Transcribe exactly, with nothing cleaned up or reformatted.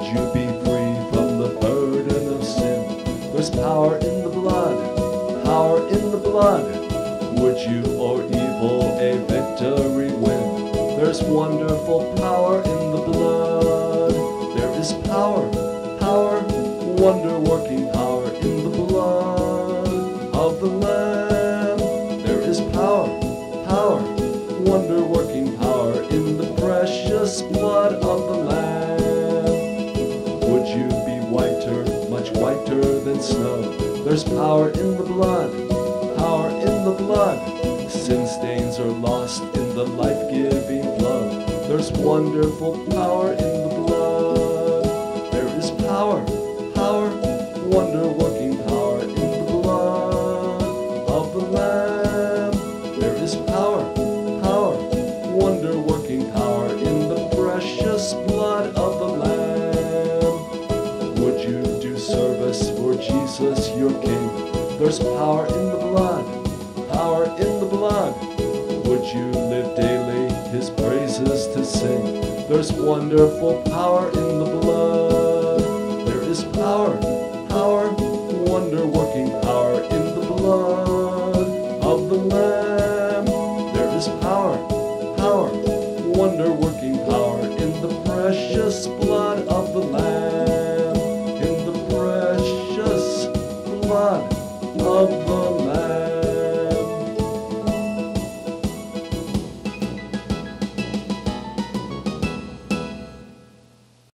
you be free from the burden of sin? There's power in the blood, power in the blood. Would you o'er evil a victory win? There's wonderful power in the blood. There is power, power, wonder-working power in the blood of the Lamb. There is power, power, wonder-working power in the precious blood of the Lamb. Would you be whiter, much whiter than snow? There's power in the blood, power in the blood. Sin stains are lost in the life-giving blood. There's wonderful power in the blood. There is power, power, wonder-working power in the blood of the Lamb. There is power, power, wonder-working power in the precious blood of the Lamb. Would you do service for Jesus your King? There's power in the blood, power in the blood. Would you live daily his praises to sing? There's wonderful power in the blood. There is power, power, wonder,